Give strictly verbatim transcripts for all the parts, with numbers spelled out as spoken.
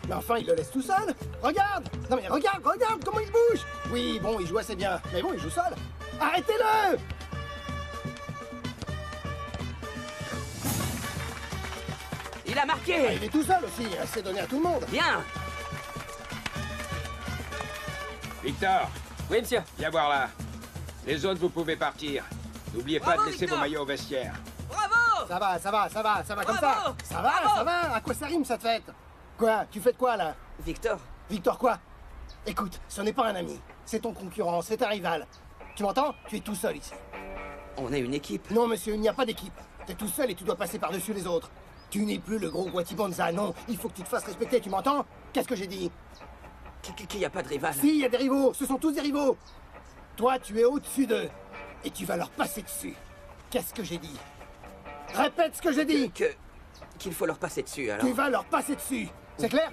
Mais enfin, il le laisse tout seul. Regarde. Non mais regarde, regarde comment il bouge. Oui, bon, il joue assez bien. Mais bon, il joue seul. Arrêtez-le. Il a marqué. Ah, il est tout seul aussi. C'est donné à tout le monde. Bien. Victor, Oui, monsieur. viens voir là. Les autres, vous pouvez partir. N'oubliez pas Bravo, de laisser Victor. vos maillots au vestiaire. Bravo. Ça va, ça va, ça va, ça va comme ça. Bravo. Ça va, Bravo. ça va. À quoi ça rime cette fête? Quoi? Tu fais de quoi là? Victor. Victor quoi? Écoute, ce n'est pas un ami. C'est ton concurrent, c'est un rival. Tu m'entends? Tu es tout seul ici. On est une équipe. Non monsieur, il n'y a pas d'équipe. T'es tout seul et tu dois passer par-dessus les autres. Tu n'es plus le gros Guatibonza, non. Il faut que tu te fasses respecter, tu m'entends? Qu'est-ce que j'ai dit? Qu'il n'y a pas de rival. Si, il y a des rivaux. Ce sont tous des rivaux. Toi, tu es au-dessus d'eux. Et tu vas leur passer dessus. Qu'est-ce que j'ai dit? Répète ce que j'ai dit. Que... Qu'il faut leur passer dessus, alors. Tu vas leur passer dessus. C'est clair?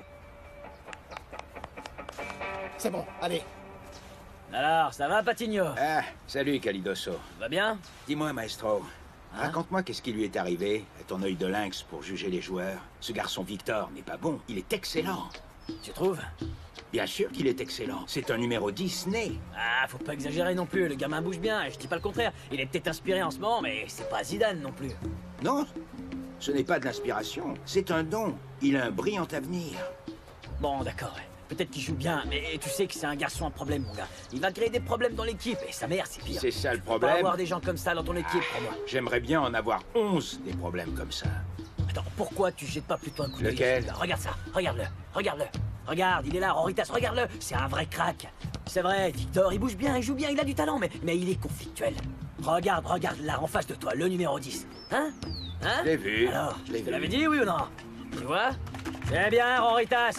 C'est bon, allez. Alors, ça va, Patigno? Ah, salut Calidoso. Va bien? Dis-moi, maestro, raconte-moi qu'est-ce qui lui est arrivé à ton œil de lynx pour juger les joueurs. Ce garçon Victor n'est pas bon, il est excellent. Tu trouves? Bien sûr qu'il est excellent. C'est un numéro dix né. Ah, faut pas exagérer non plus, le gamin bouge bien, et je dis pas le contraire. Il est peut-être inspiré en ce moment, mais c'est pas Zidane non plus. Non, ce n'est pas de l'inspiration, c'est un don. Il a un brillant avenir. Bon, d'accord, ouais. Peut-être qu'il joue bien, mais tu sais que c'est un garçon à problème, mon gars. Il va créer des problèmes dans l'équipe, et sa mère, c'est pire. C'est ça le Faut pas problème. avoir des gens comme ça dans ton équipe, Ah, crois-moi. J'aimerais bien en avoir onze des problèmes comme ça. Attends, pourquoi tu jettes pas plutôt un coup d'œil? Lequel? Là, regarde ça, regarde-le, regarde-le. Regarde, il est là, Roritas, regarde-le, c'est un vrai crack. C'est vrai, Victor, il bouge bien, il joue bien, il a du talent, mais, mais il est conflictuel. Regarde, regarde là, en face de toi, le numéro dix. Hein? Hein? Je l'ai vu, Alors, je l'ai je te vu. l'avais dit, oui ou non? Tu vois? C'est bien, Roritas.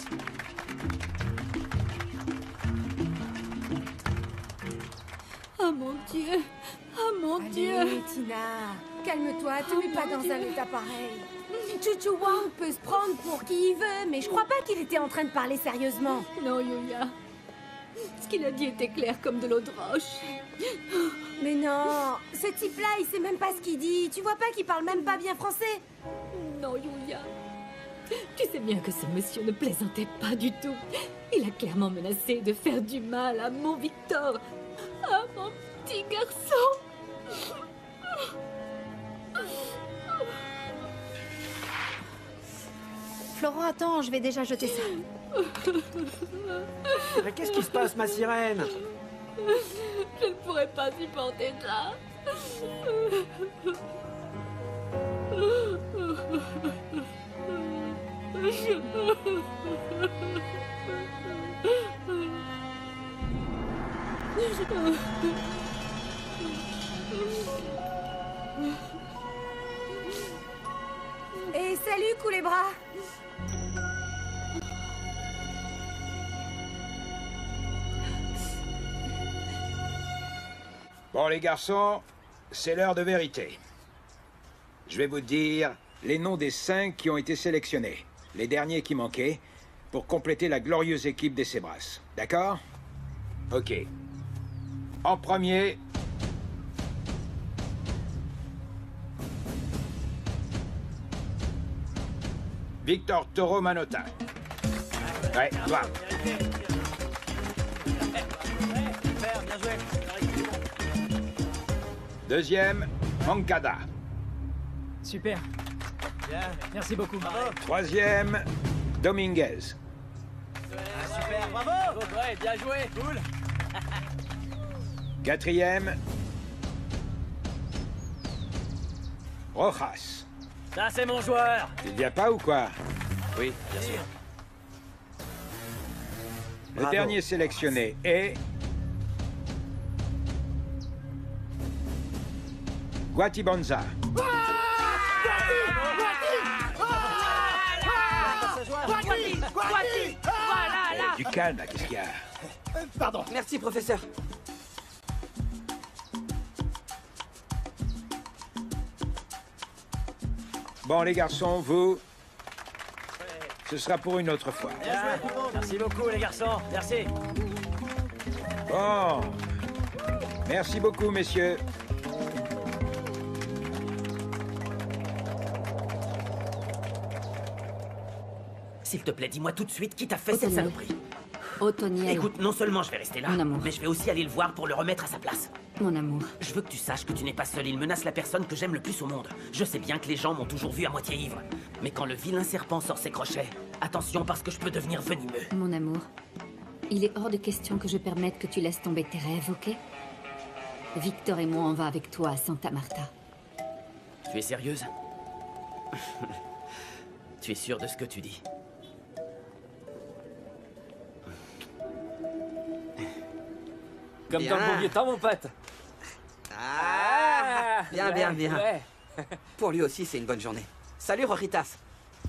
Oh mon Dieu! Oh mon Dieu! Allez, Tina, calme-toi, te mets pas dans un état pareil. Chuchu Wang peut se prendre pour qui il veut, mais je crois pas qu'il était en train de parler sérieusement. Non, Yuya. Ce qu'il a dit était clair comme de l'eau de roche. Mais non, ce type-là, il sait même pas ce qu'il dit. Tu vois pas qu'il parle même pas bien français? Non, Yuya. Tu sais bien que ce monsieur ne plaisantait pas du tout. Il a clairement menacé de faire du mal à mon Victor. À mon petit garçon. Florent, attends, je vais déjà jeter ça. Mais qu'est-ce qui se passe, ma sirène? Je ne pourrais pas supporter ça. Et salut, Culebra. Bon les garçons, c'est l'heure de vérité. Je vais vous dire les noms des cinq qui ont été sélectionnés. Les derniers qui manquaient, pour compléter la glorieuse équipe des Zebras. D'accord? Ok. En premier... Victor Toro Manota. Ouais, toi. Deuxième, Mankada. Super. Bien, merci beaucoup. Bravo. Troisième, Dominguez. Super, bravo. Ouais, bien joué. Cool. Quatrième, Rojas. Ça, c'est mon joueur. Tu ne viens pas ou quoi? Oui, bien sûr. Le Bravo. dernier sélectionné est... Guatibonza. Du calme, là, qu'est-ce qu'il y a? Euh, pardon. Merci, professeur. Bon, les garçons, vous... Ce sera pour une autre fois. Bien. Merci beaucoup, les garçons. Merci. Bon. Merci beaucoup, messieurs. S'il te plaît, dis-moi tout de suite qui t'a fait cette Othoniel. saloperie. Othoniel. Écoute, non seulement je vais rester là, Mon amour. mais je vais aussi aller le voir pour le remettre à sa place. Mon amour. Je veux que tu saches que tu n'es pas seul. Il menace la personne que j'aime le plus au monde. Je sais bien que les gens m'ont toujours vu à moitié ivre. Mais quand le vilain serpent sort ses crochets, attention parce que je peux devenir venimeux. Mon amour. Il est hors de question que je permette que tu laisses tomber tes rêves, ok? Victor et moi, on va avec toi à Santa Marta. Tu es sérieuse? Tu es sûre de ce que tu dis? Comme Bien. dans le bon vieux temps, mon pote. Ah, bien, bien, ouais, bien. ouais. Pour lui aussi, c'est une bonne journée. Salut, Roritas.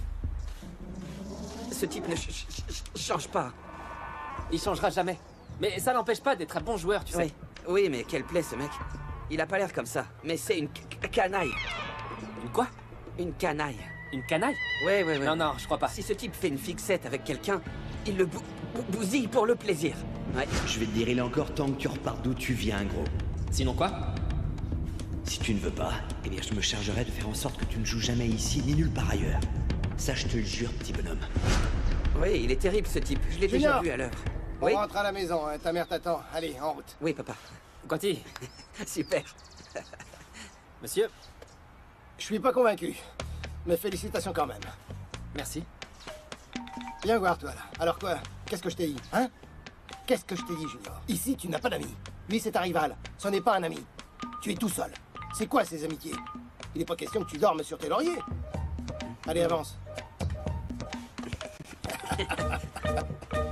Ce type ne ch- ch- ch- change pas. Il changera jamais. Mais ça n'empêche pas d'être un bon joueur, tu sais. Oui, oui, mais quelle plaie, ce mec. Il a pas l'air comme ça, mais c'est une c- canaille. Une quoi? Une canaille. Une canaille? Ouais, ouais, ouais. Non, non, je crois pas. Si ce type fait une fixette avec quelqu'un, il le bou- bou- bousille pour le plaisir. Ouais. Je vais te dire, il est encore temps que tu repartes d'où tu viens, gros. Sinon quoi? Si tu ne veux pas, eh bien je me chargerai de faire en sorte que tu ne joues jamais ici ni nulle part ailleurs. Ça, je te le jure, petit bonhomme. Oui, il est terrible, ce type. Je l'ai déjà Junior, vu à l'œuvre. On Oui, rentre à la maison, hein. Ta mère t'attend. Allez, en route. oui, papa. Quanti, Super. monsieur, Je suis pas convaincu. Mais félicitations quand même. merci. Viens voir, toi, là. Alors quoi? Qu'est-ce que je t'ai dit, hein? Qu'est-ce que je t'ai dit, Junior? Ici, tu n'as pas d'amis. Lui, c'est un rival. Ce n'est pas un ami. Tu es tout seul. C'est quoi ces amitiés? Il n'est pas question que tu dormes sur tes lauriers. Allez, avance.